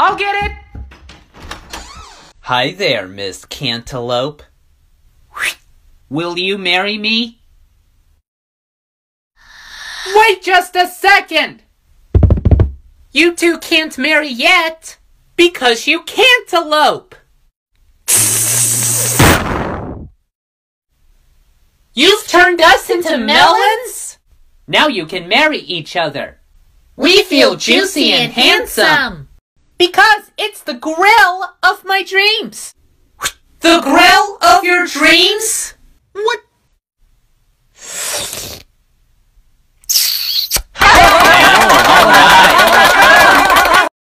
I'll get it! Hi there, Miss Cantaloupe. Will you marry me? Wait just a second! You two can't marry yet, because you can't elope! You've turned us into melons? Now you can marry each other. We feel juicy and handsome! Because it's the grill of my dreams! The grill of your dreams? What? All right.